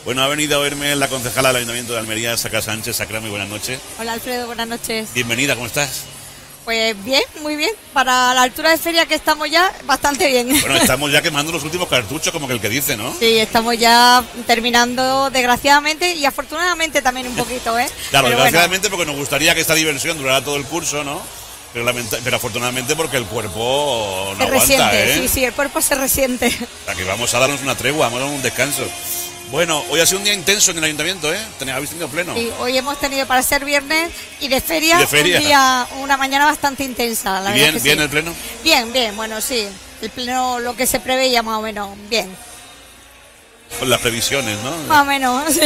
Bueno, ha venido a verme la concejala del Ayuntamiento de Almería, Sacra Sánchez. Sacra, muy buenas noches. Hola Alfredo, buenas noches. Bienvenida, ¿cómo estás? Pues bien, muy bien. Para la altura de feria que estamos ya, bastante bien. Bueno, estamos ya quemando los últimos cartuchos, como que el que dice, ¿no? Sí, estamos ya terminando, desgraciadamente, y afortunadamente también un poquito, ¿eh? Claro, Pero desgraciadamente porque nos gustaría que esta diversión durara todo el curso, ¿no? Pero afortunadamente porque el cuerpo no se resiente, aguanta, ¿eh? sí, el cuerpo se resiente. Aquí vamos a darnos una tregua, vamos a dar un descanso. Bueno, hoy ha sido un día intenso en el ayuntamiento, ¿eh? Habéis tenido pleno. Sí, hoy hemos tenido para ser viernes y de feria, una mañana bastante intensa. La ¿Bien, verdad que bien sí. el pleno? Bien, bien, bueno, sí. El pleno, lo que se preveía más o menos, bien. Con las previsiones, ¿no? Más o menos, sí.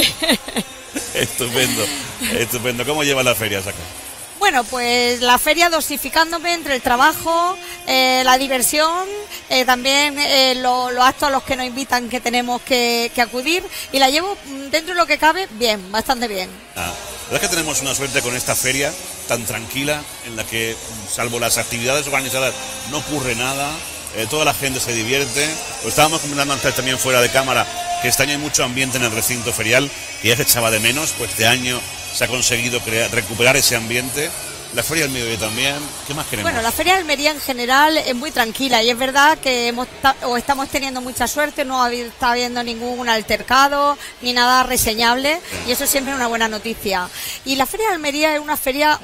Estupendo, estupendo. ¿Cómo lleva la feria, Sacra? Bueno, pues la feria dosificándome entre el trabajo, la diversión, también los actos a los que nos invitan que tenemos que acudir, y la llevo dentro de lo que cabe bien, bastante bien. La verdad es que tenemos una suerte con esta feria tan tranquila, en la que, salvo las actividades organizadas, no ocurre nada, toda la gente se divierte. Lo estábamos comentando antes también fuera de cámara, que este año hay mucho ambiente en el recinto ferial, que ya se echaba de menos, pues este año se ha conseguido recuperar ese ambiente. La Feria del Mediodía también. ¿Qué más queremos? Bueno, la Feria de Almería en general es muy tranquila, y es verdad que estamos teniendo mucha suerte, no está habiendo ningún altercado ni nada reseñable, y eso siempre es una buena noticia. Y la Feria de Almería es una feria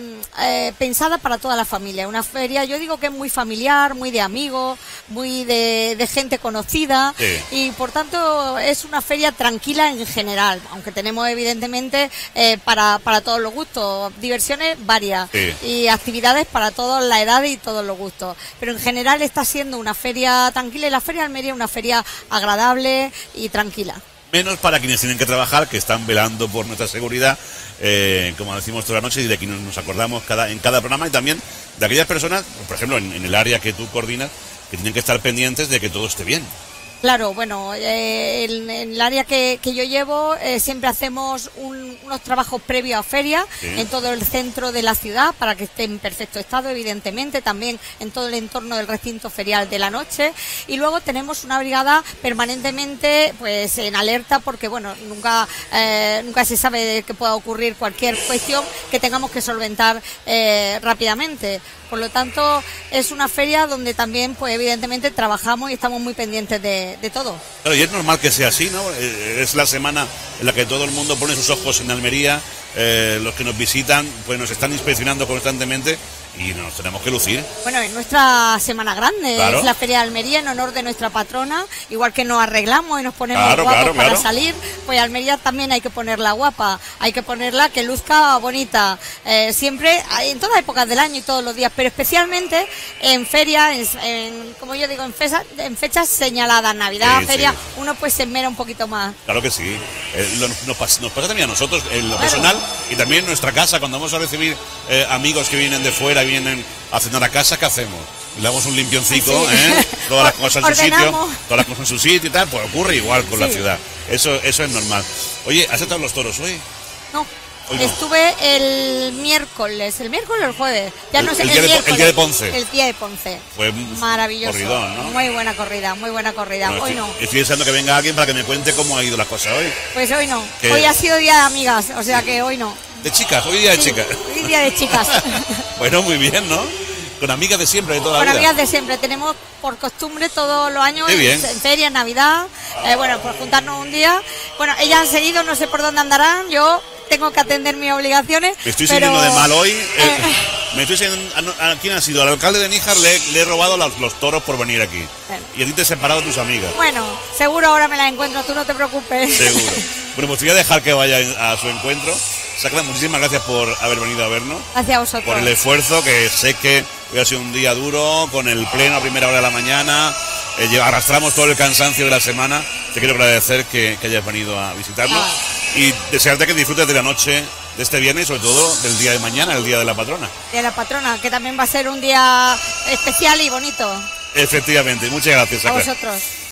pensada para toda la familia, una feria, yo digo que es muy familiar, muy de amigos, muy de gente conocida, sí. Y por tanto es una feria tranquila en general, aunque tenemos evidentemente para todos los gustos, diversiones varias. Sí. Y actividades para todas las edades y todos los gustos. Pero en general está siendo una feria tranquila, y la Feria de Almería es una feria agradable y tranquila. Menos para quienes tienen que trabajar, que están velando por nuestra seguridad, como decimos toda la noche, y de quienes nos acordamos en cada programa, y también de aquellas personas, por ejemplo, en el área que tú coordinas, que tienen que estar pendientes de que todo esté bien. Claro, bueno, en el área que yo llevo siempre hacemos unos trabajos previos a feria, sí, en todo el centro de la ciudad, para que esté en perfecto estado, evidentemente, también en todo el entorno del recinto ferial de la noche, y luego tenemos una brigada permanentemente pues en alerta, porque bueno, nunca se sabe de que pueda ocurrir cualquier cuestión que tengamos que solventar rápidamente. Por lo tanto, es una feria donde también, pues evidentemente, trabajamos y estamos muy pendientes de todo. Claro, y es normal que sea así, ¿no? Es la semana en la que todo el mundo pone sus ojos en Almería, los que nos visitan pues nos están inspeccionando constantemente, y nos tenemos que lucir. Bueno, es nuestra semana grande, claro. Es la Feria de Almería en honor de nuestra patrona, igual que nos arreglamos y nos ponemos guapos para salir, pues Almería también hay que ponerla guapa, hay que ponerla que luzca bonita, siempre, en todas épocas del año y todos los días, pero especialmente en feria, como yo digo, en fechas señaladas, Navidad, sí, feria, sí. Uno pues se esmera un poquito más. Claro que sí, nos pasa también a nosotros, en lo personal, y también en nuestra casa, cuando vamos a recibir amigos que vienen de fuera, vienen a cenar a casa, ¿qué hacemos? Le damos un limpioncico, sí. Todas las cosas en su sitio, todas las cosas en su sitio y tal, pues ocurre igual con la ciudad. Eso es normal. Oye, ¿has estado en los toros hoy? No. Estuve el miércoles o el jueves, ya no sé, el día de Ponce. El día de Ponce. Fue maravilloso. Corridón, ¿no? Muy buena corrida. Bueno, hoy no. Estoy deseando que venga alguien para que me cuente cómo ha ido las cosas hoy. Pues hoy no. Hoy ha sido día de amigas, o sea que hoy no. ¿De chicas? Hoy día de chicas. Hoy día de chicas. Bueno, muy bien, ¿no? Con amigas de siempre, de toda la vida. Con amigas de siempre. Tenemos por costumbre todos los años en feria, en Navidad, por juntarnos un día. Bueno, ellas han seguido, no sé por dónde andarán, yo tengo que atender mis obligaciones. Me estoy sintiendo de mal hoy. ¿A quién ha sido? Al alcalde de Níjar le he robado los toros por venir aquí. Y a ti te he separado de tus amigas. Bueno, seguro ahora me las encuentro, tú no te preocupes. Seguro. Bueno, pues voy a dejar que vaya a su encuentro. Sacra, muchísimas gracias por haber venido a vernos. Gracias a vosotros. Por el esfuerzo, que sé que hoy ha sido un día duro, con el pleno a primera hora de la mañana. Arrastramos todo el cansancio de la semana. Te quiero agradecer que hayas venido a visitarnos. Y desearte que disfrutes de la noche de este viernes, y sobre todo del día de mañana, el día de la patrona. De la patrona, que también va a ser un día especial y bonito. Efectivamente, muchas gracias, Sacra. A vosotros.